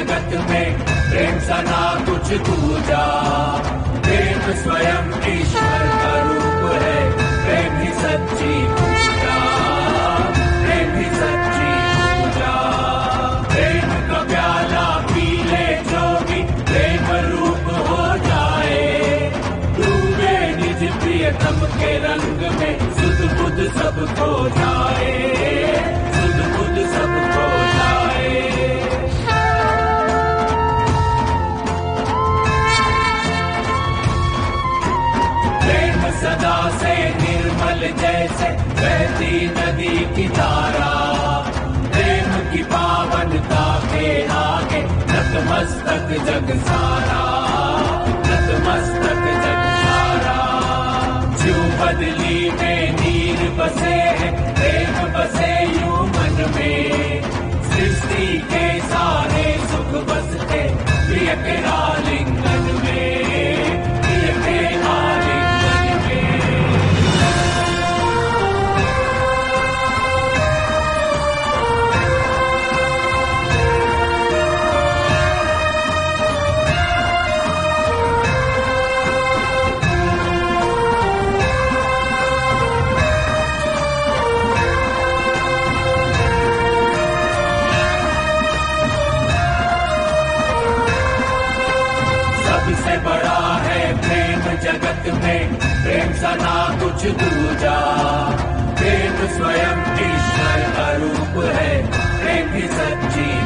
जगत में प्रेम सा ना कुछ दूजा। प्रेम स्वयं ईश्वर का रूप है, प्रेम ही सच्ची पूजा, प्रेम ही सच्ची पूजा। प्रेम का प्याला पी ले जो भी प्रेम रूप हो जाए, डूबे निज प्रियतम के रंग में सुध बुध सब खो जाए, सुध बुध सब खो जाए। प्रेम सदा से निर्मल जैसे बहती नदी की धारा, प्रेम की पावनता के आगे नतमस्तक जग सारा, नतमस्तक जग सारा। ज्यों बदली में नीर बसे हैं, प्रेम बसे यूं मन में, सृष्टि के सारे सुख बसते प्रिय के आलिंगन में, प्रिय के आलिंगन में। सबसे बड़ा है प्रेम जगत में, प्रेम सा ना कुछ दूजा। प्रेम स्वयं ईश्वर का रूप है, प्रेम ही सच्ची